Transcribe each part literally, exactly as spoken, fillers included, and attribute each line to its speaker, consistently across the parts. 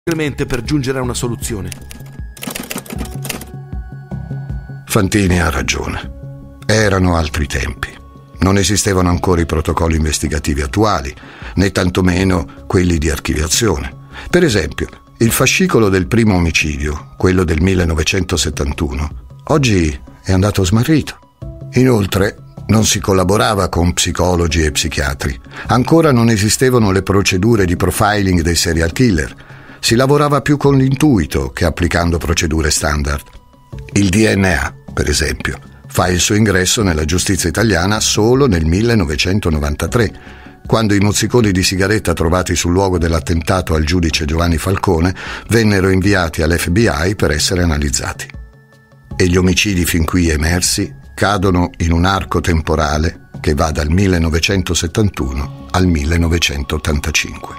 Speaker 1: per giungere a una soluzione.
Speaker 2: Fantini ha ragione. Erano altri tempi. Non esistevano ancora i protocolli investigativi attuali, né tantomeno quelli di archiviazione. Per esempio, il fascicolo del primo omicidio, quello del millenovecentosettantuno, oggi è andato smarrito. Inoltre, non si collaborava con psicologi e psichiatri. Ancora non esistevano le procedure di profiling dei serial killer. Si lavorava più con l'intuito che applicando procedure standard. Il D N A, per esempio, fa il suo ingresso nella giustizia italiana solo nel millenovecentonovantatré, quando i mozziconi di sigaretta trovati sul luogo dell'attentato al giudice Giovanni Falcone vennero inviati all'F B I per essere analizzati. E gli omicidi fin qui emersi cadono in un arco temporale che va dal millenovecentosettantuno al millenovecentottantacinque.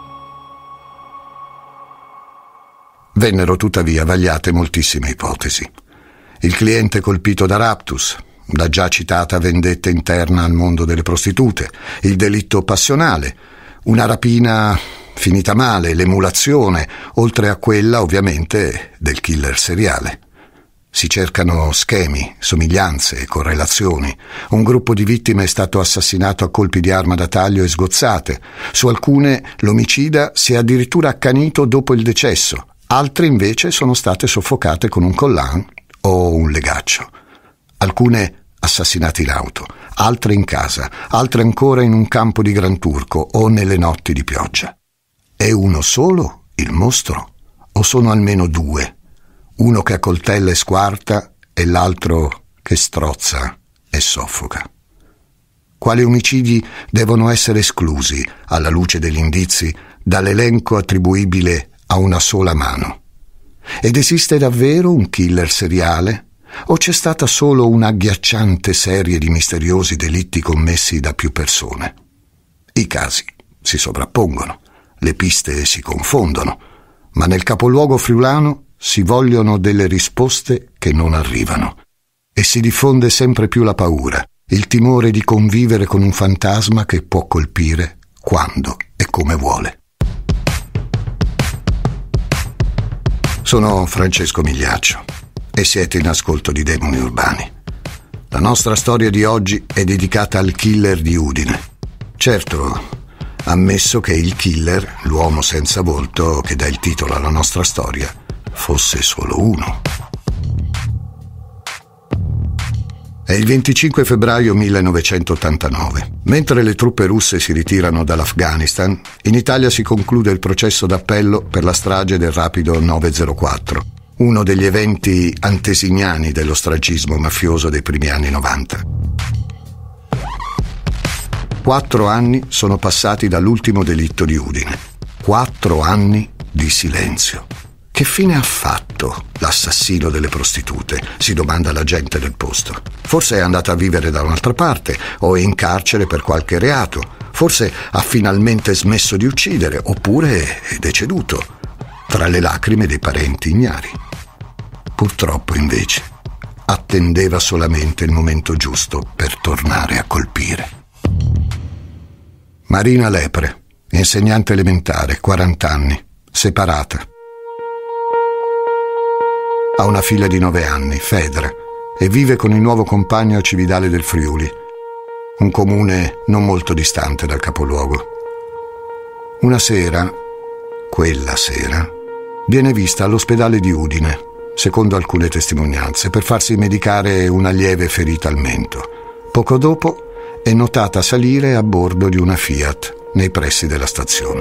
Speaker 2: Vennero tuttavia vagliate moltissime ipotesi. Il cliente colpito da raptus, la già citata vendetta interna al mondo delle prostitute, il delitto passionale, una rapina finita male, l'emulazione, oltre a quella ovviamente del killer seriale. Si cercano schemi, somiglianze, correlazioni. Un gruppo di vittime è stato assassinato a colpi di arma da taglio e sgozzate. Su alcune l'omicida si è addirittura accanito dopo il decesso. Altre invece sono state soffocate con un collan o un legaccio. Alcune assassinate in auto, altre in casa, altre ancora in un campo di Gran Turco o nelle notti di pioggia. È uno solo il mostro? O sono almeno due? Uno che accoltella e squarta e l'altro che strozza e soffoca. Quali omicidi devono essere esclusi, alla luce degli indizi, dall'elenco attribuibile a una sola mano? Ed esiste davvero un killer seriale? O c'è stata solo un'agghiacciante serie di misteriosi delitti commessi da più persone? I casi si sovrappongono, le piste si confondono, ma nel capoluogo friulano si vogliono delle risposte che non arrivano. E si diffonde sempre più la paura, il timore di convivere con un fantasma che può colpire quando e come vuole. Sono Francesco Migliaccio e siete in ascolto di Demoni Urbani. La nostra storia di oggi è dedicata al killer di Udine. Certo, ammesso che il killer, l'uomo senza volto che dà il titolo alla nostra storia, fosse solo uno. È il venticinque febbraio millenovecentottantanove. Mentre le truppe russe si ritirano dall'Afghanistan, in Italia si conclude il processo d'appello per la strage del Rapido nove zero quattro, uno degli eventi antesignani dello stragismo mafioso dei primi anni novanta. Quattro anni sono passati dall'ultimo delitto di Udine. Quattro anni di silenzio. Che fine ha fatto l'assassino delle prostitute? Si domanda la gente del posto. Forse è andata a vivere da un'altra parte o è in carcere per qualche reato. Forse ha finalmente smesso di uccidere oppure è deceduto, tra le lacrime dei parenti ignari. Purtroppo, invece, attendeva solamente il momento giusto per tornare a colpire. Marina Lepre, insegnante elementare, quaranta anni, separata. Ha una figlia di nove anni, Fedra, e vive con il nuovo compagno a Cividale del Friuli, un comune non molto distante dal capoluogo. Una sera, quella sera, viene vista all'ospedale di Udine, secondo alcune testimonianze, per farsi medicare una lieve ferita al mento. Poco dopo è notata salire a bordo di una Fiat nei pressi della stazione.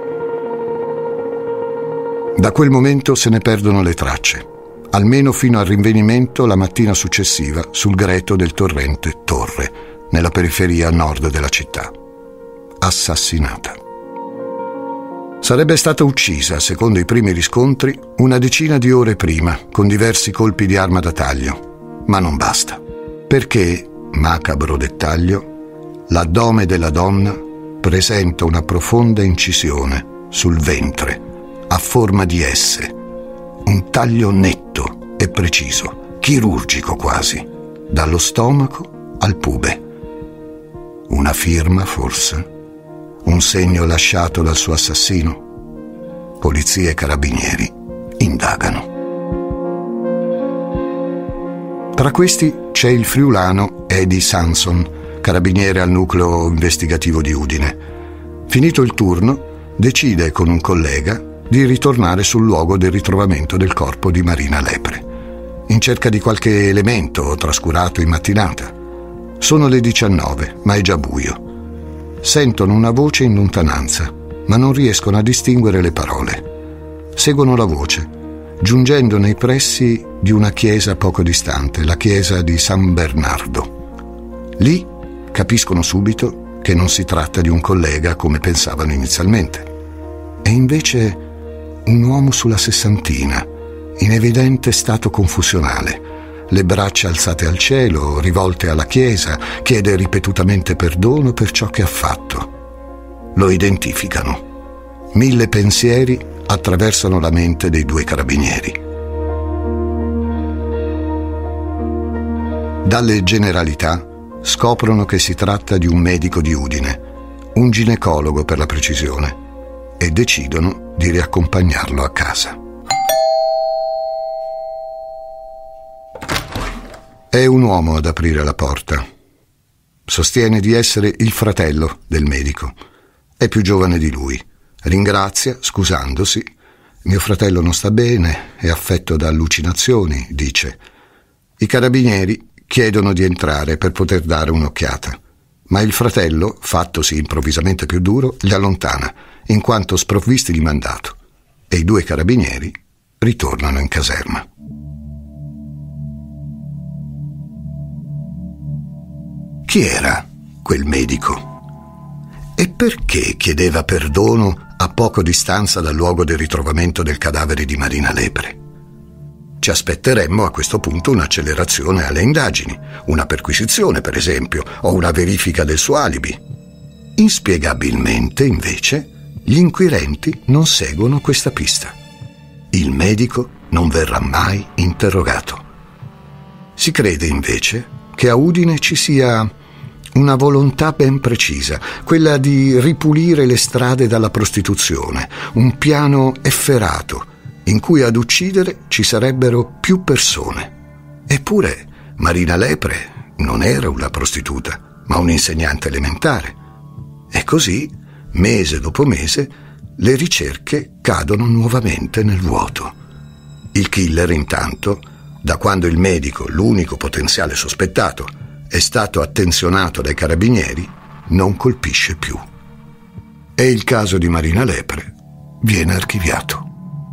Speaker 2: Da quel momento se ne perdono le tracce, almeno fino al rinvenimento la mattina successiva sul greto del torrente Torre, nella periferia nord della città. Assassinata. Sarebbe stata uccisa, secondo i primi riscontri, una decina di ore prima, con diversi colpi di arma da taglio. Ma non basta, perché, macabro dettaglio, l'addome della donna presenta una profonda incisione sul ventre, a forma di S. Un taglio netto e preciso, chirurgico quasi, dallo stomaco al pube. Una firma, forse? Un segno lasciato dal suo assassino? polizia e carabinieri indagano. Tra questi c'è il friulano Eddie Sanson, carabiniere al nucleo investigativo di Udine. Finito il turno, decide con un collega di ritornare sul luogo del ritrovamento del corpo di Marina Lepre, in cerca di qualche elemento trascurato in mattinata. Sono le diciannove, ma è già buio. Sentono una voce in lontananza, ma non riescono a distinguere le parole. Seguono la voce, giungendo nei pressi di una chiesa poco distante, la chiesa di San Bernardo. Lì capiscono subito che non si tratta di un collega come pensavano inizialmente. È invece un uomo sulla sessantina, in evidente stato confusionale, le braccia alzate al cielo, rivolte alla chiesa, chiede ripetutamente perdono per ciò che ha fatto. Lo identificano. Mille pensieri attraversano la mente dei due carabinieri. Dalle generalità scoprono che si tratta di un medico di Udine, un ginecologo per la precisione, e decidono di riaccompagnarlo a casa. È un uomo ad aprire la porta. Sostiene di essere il fratello del medico. È più giovane di lui. Ringrazia, scusandosi. Mio fratello non sta bene, è affetto da allucinazioni, dice. I carabinieri chiedono di entrare per poter dare un'occhiata, ma il fratello, fattosi improvvisamente più duro, li allontana, in quanto sprovvisti di mandato, e i due carabinieri ritornano in caserma. Chi era quel medico? E perché chiedeva perdono a poco distanza dal luogo del ritrovamento del cadavere di Marina Lepre? Ci aspetteremmo a questo punto un'accelerazione alle indagini, una perquisizione per esempio, o una verifica del suo alibi. Inspiegabilmente, invece, gli inquirenti non seguono questa pista. Il medico non verrà mai interrogato. Si crede invece che a Udine ci sia una volontà ben precisa, quella di ripulire le strade dalla prostituzione, un piano efferato in cui ad uccidere ci sarebbero più persone. Eppure Marina Lepre non era una prostituta, ma un'insegnante elementare. E così, mese dopo mese, le ricerche cadono nuovamente nel vuoto. Il killer, intanto, da quando il medico, l'unico potenziale sospettato, è stato attenzionato dai carabinieri, non colpisce più. E il caso di Marina Lepre viene archiviato.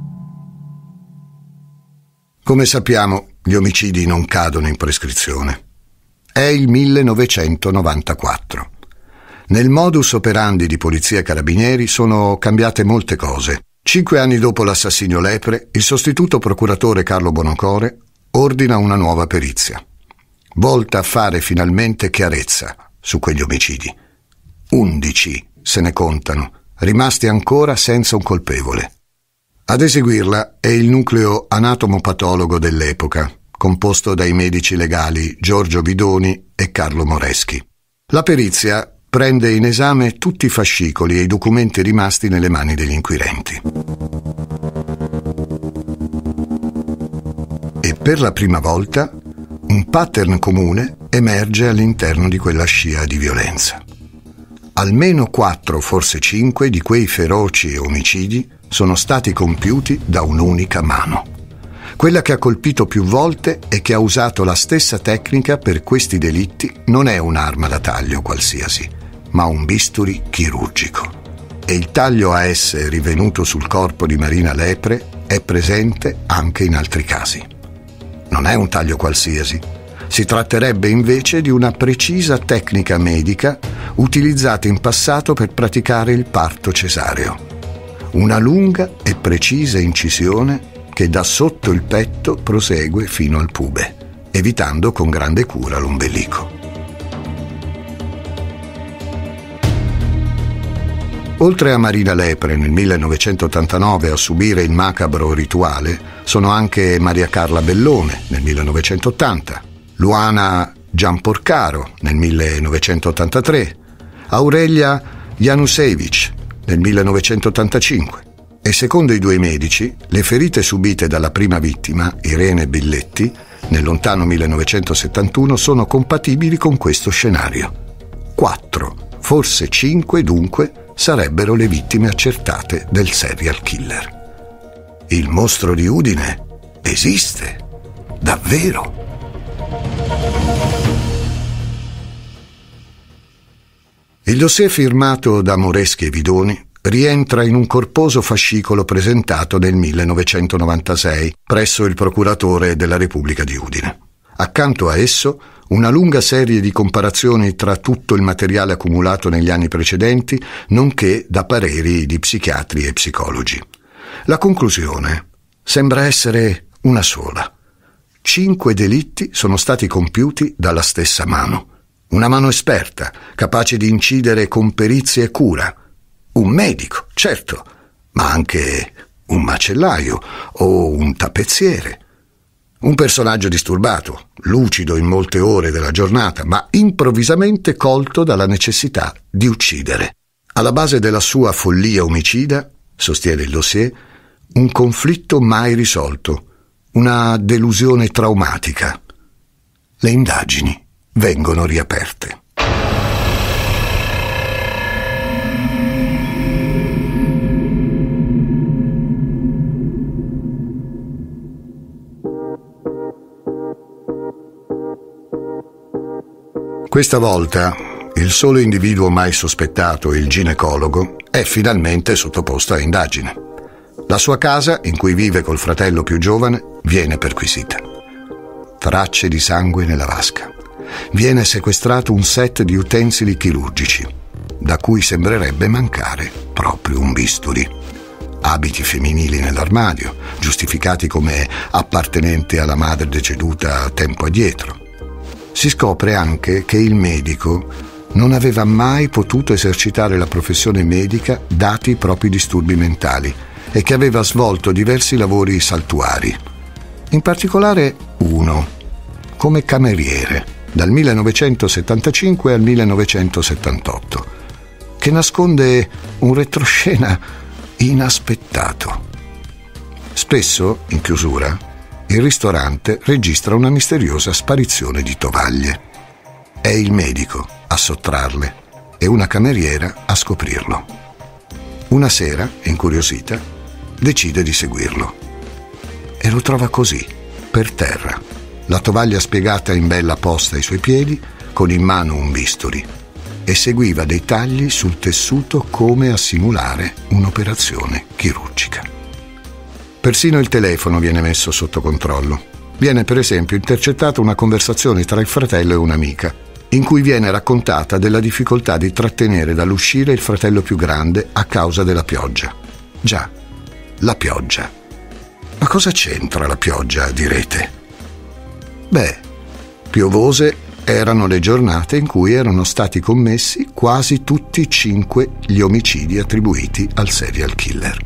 Speaker 2: Come sappiamo, gli omicidi non cadono in prescrizione. È il millenovecentonovantaquattro. Nel modus operandi di polizia e carabinieri sono cambiate molte cose. Cinque anni dopo l'assassinio Lepre, il sostituto procuratore Carlo Bonocore ordina una nuova perizia, volta a fare finalmente chiarezza su quegli omicidi. Undici se ne contano, rimasti ancora senza un colpevole. Ad eseguirla è il nucleo anatomopatologo dell'epoca, composto dai medici legali Giorgio Bidoni e Carlo Moreschi. La perizia prende in esame tutti i fascicoli e i documenti rimasti nelle mani degli inquirenti. E per la prima volta un pattern comune emerge all'interno di quella scia di violenza. Almeno quattro, forse cinque, di quei feroci omicidi sono stati compiuti da un'unica mano. Quella che ha colpito più volte e che ha usato la stessa tecnica per questi delitti non è un'arma da taglio qualsiasi, ma un bisturi chirurgico. E il taglio a S rivenuto sul corpo di Marina Lepre è presente anche in altri casi. Non è un taglio qualsiasi. Si tratterebbe invece di una precisa tecnica medica utilizzata in passato per praticare il parto cesareo. Una lunga e precisa incisione che da sotto il petto prosegue fino al pube, evitando con grande cura l'ombelico. Oltre a Marina Lepre nel millenovecentottantanove a subire il macabro rituale, sono anche Maria Carla Bellone nel millenovecentottanta, Luana Gianporcaro nel millenovecentottantatré, Aurelia Janusevich nel millenovecentottantacinque e secondo i due medici le ferite subite dalla prima vittima, Irene Billetti, nel lontano millenovecentosettantuno sono compatibili con questo scenario. Quattro, forse cinque dunque, sarebbero le vittime accertate del serial killer. Il mostro di Udine esiste, davvero. Il dossier firmato da Moreschi e Vidoni rientra in un corposo fascicolo presentato nel millenovecentonovantasei presso il procuratore della Repubblica di Udine. Accanto a esso, una lunga serie di comparazioni tra tutto il materiale accumulato negli anni precedenti, nonché da pareri di psichiatri e psicologi. La conclusione sembra essere una sola. Cinque delitti sono stati compiuti dalla stessa mano. Una mano esperta, capace di incidere con perizia e cura. Un medico, certo, ma anche un macellaio o un tappezziere. Un personaggio disturbato, lucido in molte ore della giornata, ma improvvisamente colto dalla necessità di uccidere. Alla base della sua follia omicida, sostiene il dossier, un conflitto mai risolto, una delusione traumatica. Le indagini vengono riaperte. Questa volta il solo individuo mai sospettato, il ginecologo, è finalmente sottoposto a indagine. La sua casa, in cui vive col fratello più giovane, viene perquisita. Tracce di sangue nella vasca. Viene sequestrato un set di utensili chirurgici, da cui sembrerebbe mancare proprio un bisturi. Abiti femminili nell'armadio, giustificati come appartenenti alla madre deceduta tempo addietro. Si scopre anche che il medico non aveva mai potuto esercitare la professione medica dati i propri disturbi mentali e che aveva svolto diversi lavori saltuari. In particolare uno, come cameriere, dal millenovecentosettantacinque al millenovecentosettantotto, che nasconde un retroscena inaspettato. Spesso, in chiusura, il ristorante registra una misteriosa sparizione di tovaglie. È il medico a sottrarle e una cameriera a scoprirlo. Una sera, incuriosita, decide di seguirlo e lo trova così, per terra, la tovaglia spiegata in bella posta ai suoi piedi, con in mano un bisturi, e seguiva dei tagli sul tessuto come a simulare un'operazione chirurgica. Persino il telefono viene messo sotto controllo. Viene per esempio intercettata una conversazione tra il fratello e un'amica, in cui viene raccontata della difficoltà di trattenere dall'uscire il fratello più grande a causa della pioggia. Già, la pioggia. Ma cosa c'entra la pioggia, direte? Beh, piovose erano le giornate in cui erano stati commessi quasi tutti e cinque gli omicidi attribuiti al serial killer.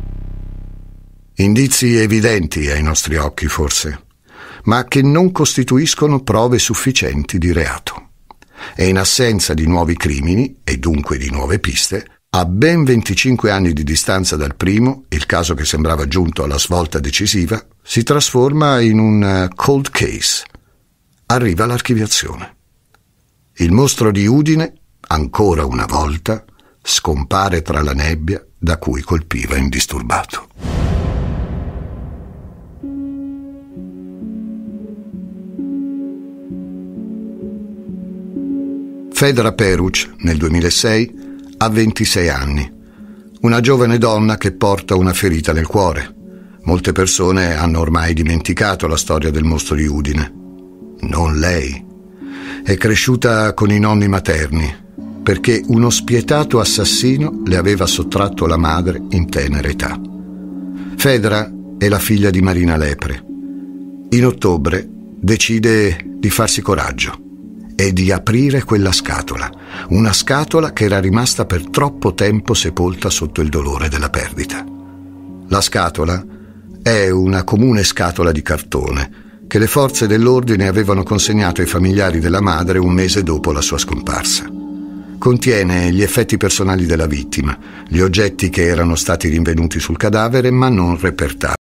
Speaker 2: Indizi evidenti ai nostri occhi, forse, ma che non costituiscono prove sufficienti di reato. E in assenza di nuovi crimini, e dunque di nuove piste, a ben venticinque anni di distanza dal primo, il caso che sembrava giunto alla svolta decisiva, si trasforma in un cold case. Arriva l'archiviazione. Il mostro di Udine, ancora una volta, scompare tra la nebbia da cui colpiva indisturbato. Fedra Peruc, nel duemilasei, ha ventisei anni. Una giovane donna che porta una ferita nel cuore. Molte persone hanno ormai dimenticato la storia del mostro di Udine. Non lei. È cresciuta con i nonni materni, perché uno spietato assassino le aveva sottratto la madre in tenera età. Fedra è la figlia di Marina Lepre. In ottobre decide di farsi coraggio e di aprire quella scatola, una scatola che era rimasta per troppo tempo sepolta sotto il dolore della perdita. La scatola è una comune scatola di cartone che le forze dell'ordine avevano consegnato ai familiari della madre un mese dopo la sua scomparsa. Contiene gli effetti personali della vittima, gli oggetti che erano stati rinvenuti sul cadavere ma non repertabili.